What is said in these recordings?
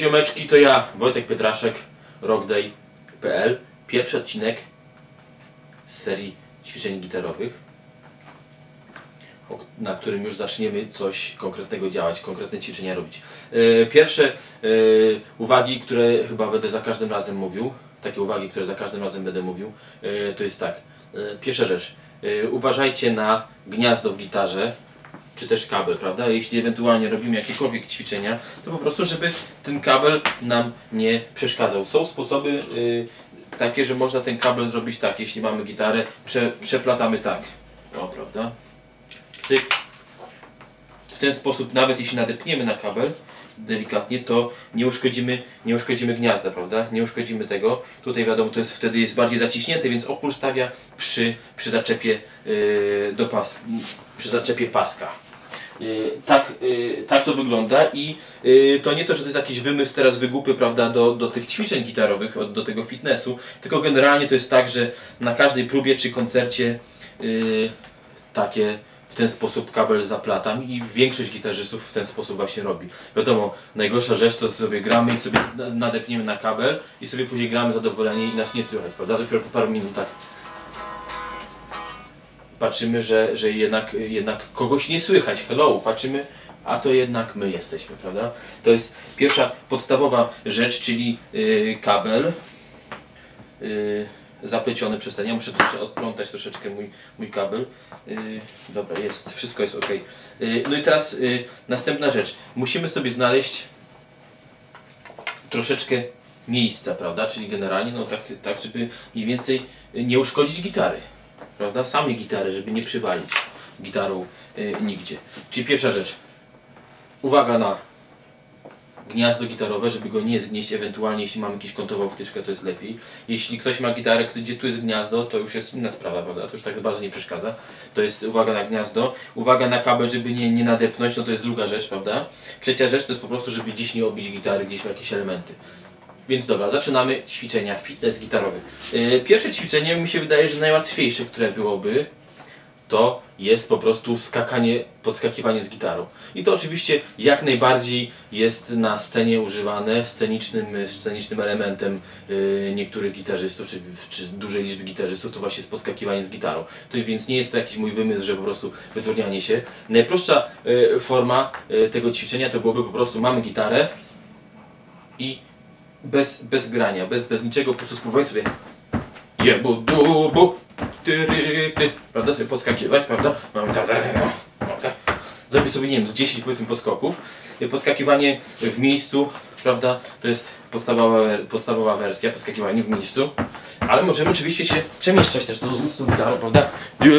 ziomeczki, to ja, Wojtek Pietraszek, rockday.pl. Pierwszy odcinek z serii ćwiczeń gitarowych, na którym już zaczniemy coś konkretnego działać, konkretne ćwiczenia robić. Pierwsze uwagi, które chyba będę za każdym razem mówił, takie uwagi, które za każdym razem będę mówił, to jest tak. Pierwsza rzecz, uważajcie na gniazdo w gitarze, czy też kabel, prawda? Jeśli ewentualnie robimy jakiekolwiek ćwiczenia, to po prostu, żeby ten kabel nam nie przeszkadzał. Są sposoby takie, że można ten kabel zrobić tak, jeśli mamy gitarę, przeplatamy tak, o, prawda? Cyk. W ten sposób, nawet jeśli nadepniemy na kabel delikatnie, to nie uszkodzimy gniazda, prawda? Nie uszkodzimy tego. Tutaj wiadomo, to jest, wtedy jest bardziej zaciśnięte, więc opór stawia przy zaczepie przy zaczepie paska. Tak to wygląda i to nie to, że to jest jakiś wymysł teraz wygłupy, prawda, do tych ćwiczeń gitarowych, do tego fitnessu, tylko generalnie to jest tak, że na każdej próbie czy koncercie w ten sposób kabel zaplatam i większość gitarzystów w ten sposób właśnie robi. Wiadomo, najgorsza rzecz to sobie gramy i sobie nadepniemy na kabel i sobie później gramy zadowoleni i nas nie słychać, prawda? Dopiero po paru minutach patrzymy, że jednak kogoś nie słychać. Hello, patrzymy, a to jednak my jesteśmy, prawda? To jest pierwsza podstawowa rzecz, czyli kabel zapleciony przez ten. Ja muszę odplątać troszeczkę mój kabel. Dobra, jest, wszystko jest ok. No i teraz następna rzecz. Musimy sobie znaleźć troszeczkę miejsca, prawda? Czyli generalnie, no tak żeby mniej więcej nie uszkodzić gitary, prawda? Samej gitary, żeby nie przywalić gitarą nigdzie. Czyli pierwsza rzecz. Uwaga na gniazdo gitarowe, żeby go nie zgnieść, ewentualnie jeśli mamy jakąś kątową wtyczkę, to jest lepiej. Jeśli ktoś ma gitarę, gdzie tu jest gniazdo, to już jest inna sprawa, prawda? To już tak bardzo nie przeszkadza. To jest uwaga na gniazdo. Uwaga na kabel, żeby nie nadepnąć, no to jest druga rzecz, prawda? Trzecia rzecz to jest po prostu, żeby gdzieś nie obić gitary, gdzieś w jakieś elementy. Więc dobra, zaczynamy ćwiczenia fitness gitarowe. Pierwsze ćwiczenie mi się wydaje, że najłatwiejsze, które byłoby, to jest po prostu podskakiwanie z gitarą. I to oczywiście jak najbardziej jest na scenie używane, scenicznym elementem niektórych gitarzystów, czy dużej liczby gitarzystów, to właśnie jest podskakiwanie z gitarą. To więc nie jest to jakiś mój wymysł, że po prostu wydurnianie się. Najprostsza forma tego ćwiczenia to byłoby po prostu mamy gitarę i bez grania, bez niczego, po prostu spróbować sobie prawda, sobie podskakiwać, prawda? Mamy zrobię sobie, nie wiem, z 10 powiedzmy podskoków. Podskakiwanie w miejscu, prawda, to jest podstawowa wersja, podskakiwanie w miejscu. Ale możemy oczywiście się przemieszczać też z tą gitarą, prawda?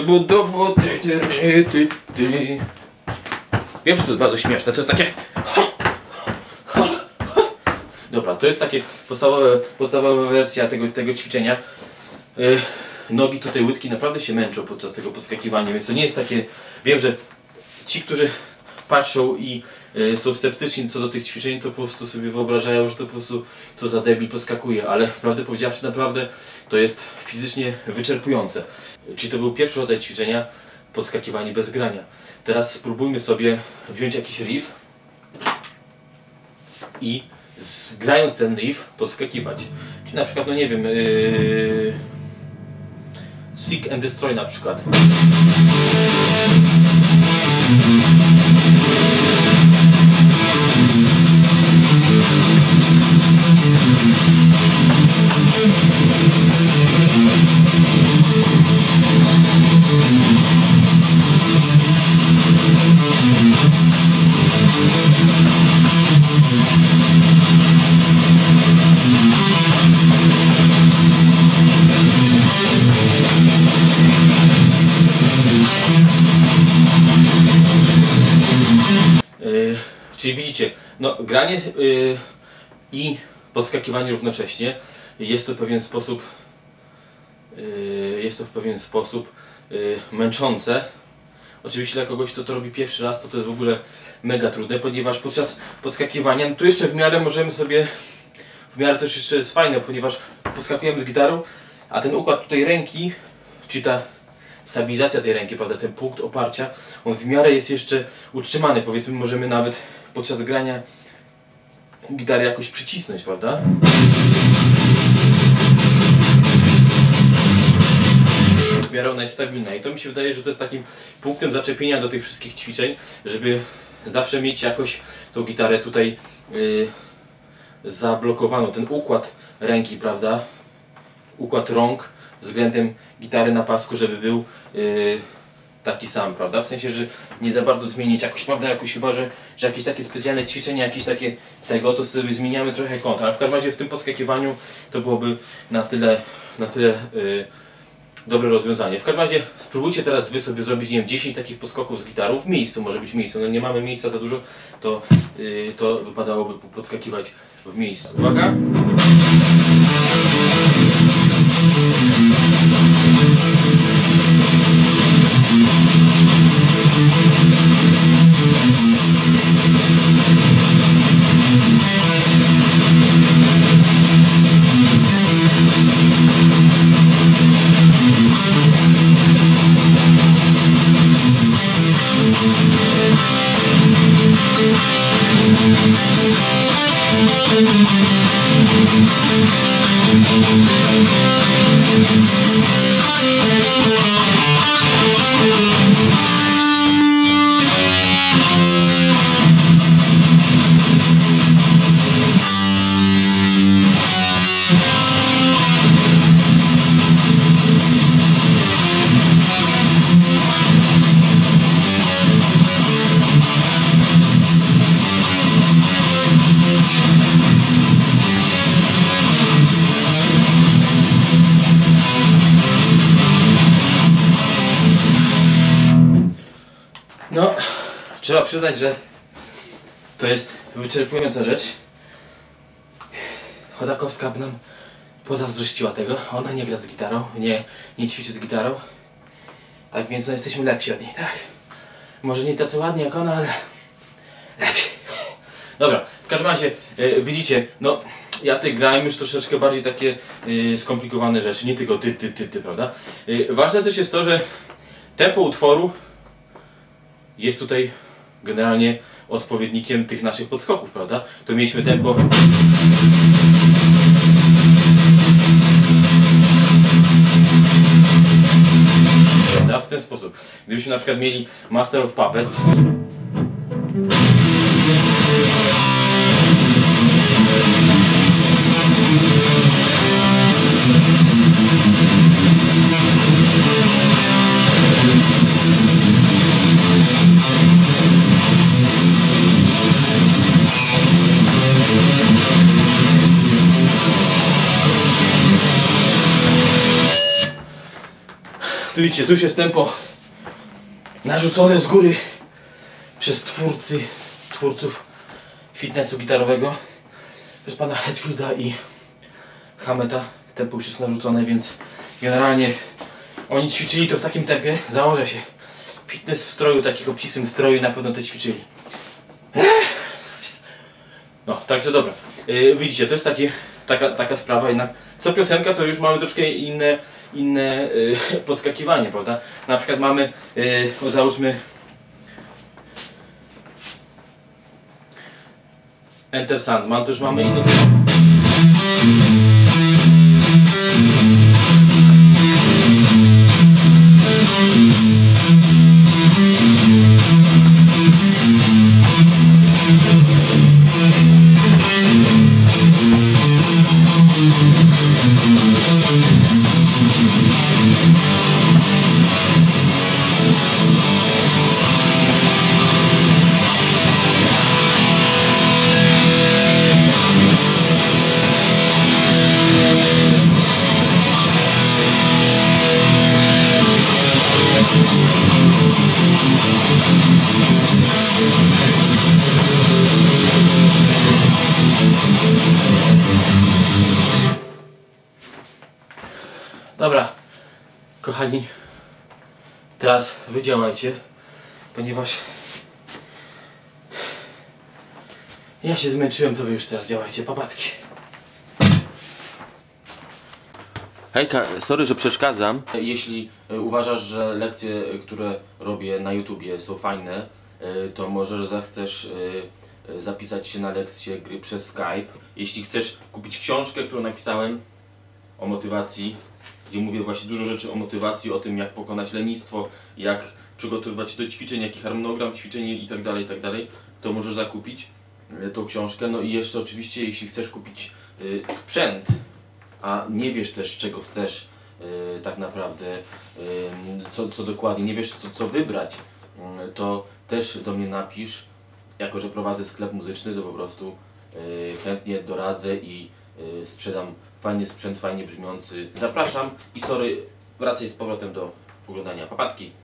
Wiem, że to jest bardzo śmieszne, to jest takie... Dobra, to jest takie podstawowa wersja tego ćwiczenia. Nogi tutaj, łydki naprawdę się męczą podczas tego podskakiwania, więc to nie jest takie... Wiem, że ci, którzy patrzą i są sceptyczni co do tych ćwiczeń, to po prostu sobie wyobrażają, że to po prostu co za debil podskakuje, ale prawdę powiedziawszy, naprawdę to jest fizycznie wyczerpujące. Czyli to był pierwszy rodzaj ćwiczenia, podskakiwanie bez grania. Teraz spróbujmy sobie wziąć jakiś riff i grając ten riff podskakiwać. Czyli na przykład, no nie wiem, Seek and Destroy na przykład. Czyli widzicie, no granie i podskakiwanie równocześnie jest to w pewien sposób męczące. Oczywiście dla kogoś, kto to robi pierwszy raz, to jest w ogóle mega trudne, ponieważ podczas podskakiwania, no tu jeszcze w miarę to jeszcze jest fajne, ponieważ podskakujemy z gitarą, a ten układ tutaj ręki, czyli ta stabilizacja tej ręki, prawda, ten punkt oparcia, on w miarę jest jeszcze utrzymany. Powiedzmy, możemy nawet podczas grania gitarę jakoś przycisnąć, prawda? W miarę ona jest stabilna i to mi się wydaje, że to jest takim punktem zaczepienia do tych wszystkich ćwiczeń, żeby zawsze mieć jakoś tą gitarę tutaj zablokowaną, ten układ ręki, prawda? Układ rąk względem gitary na pasku, żeby był taki sam, prawda? W sensie, że nie za bardzo zmienić jakoś, prawda? Jakoś chyba, że jakieś takie specjalne ćwiczenia, jakieś takie tego, to sobie zmieniamy trochę kąt, ale w każdym razie w tym podskakiwaniu to byłoby na tyle dobre rozwiązanie. W każdym razie spróbujcie teraz wy sobie zrobić, nie wiem, 10 takich podskoków z gitarą w miejscu, może być miejsce, no nie mamy miejsca za dużo, to wypadałoby podskakiwać w miejscu. Uwaga! No, trzeba przyznać, że to jest wyczerpująca rzecz. Chodakowska by nam pozazdrościła tego. Ona nie gra z gitarą, nie ćwiczy z gitarą. Tak więc no, jesteśmy lepsi od niej, tak? Może nie tacy ładni jak ona, ale lepsi. Dobra, w każdym razie widzicie, no ja tutaj grałem już troszeczkę bardziej takie skomplikowane rzeczy, nie tylko ty, prawda? Ważne też jest to, że tempo utworu jest tutaj generalnie odpowiednikiem tych naszych podskoków, prawda? To mieliśmy tempo. Prawda? W ten sposób. Gdybyśmy na przykład mieli Master of Puppets. Tu widzicie, tu już jest tempo narzucone z góry przez twórców fitnessu gitarowego, przez pana Hetfielda i Hammeta. Tempo już jest narzucone, więc generalnie oni ćwiczyli to w takim tempie, założę się. Fitness w stroju, takich obcisłym stroju na pewno to ćwiczyli. No, także dobra. Widzicie, to jest taka sprawa jednak. Co piosenka to już mamy troszkę inne podskakiwanie, prawda? Na przykład mamy, załóżmy Enter Sandman, to już mamy inną sprawę. Dobra, kochani, teraz wy działajcie, ponieważ ja się zmęczyłem, to wy już teraz działajcie, papatki. Hejka, sorry, że przeszkadzam. Jeśli uważasz, że lekcje, które robię na YouTubie są fajne, to może zechcesz zapisać się na lekcję gry przez Skype. Jeśli chcesz kupić książkę, którą napisałem o motywacji, gdzie mówię właśnie dużo rzeczy o motywacji, o tym jak pokonać lenistwo, jak przygotowywać się do ćwiczeń, jaki harmonogram ćwiczeń itd., to możesz zakupić tą książkę. No i jeszcze oczywiście, jeśli chcesz kupić sprzęt, a nie wiesz też czego chcesz tak naprawdę, co dokładnie, nie wiesz co wybrać, to też do mnie napisz. Jako że prowadzę sklep muzyczny, to po prostu chętnie doradzę i sprzedam fajny sprzęt, fajnie brzmiący. Zapraszam i sorry, wracaj z powrotem do oglądania. Papatki!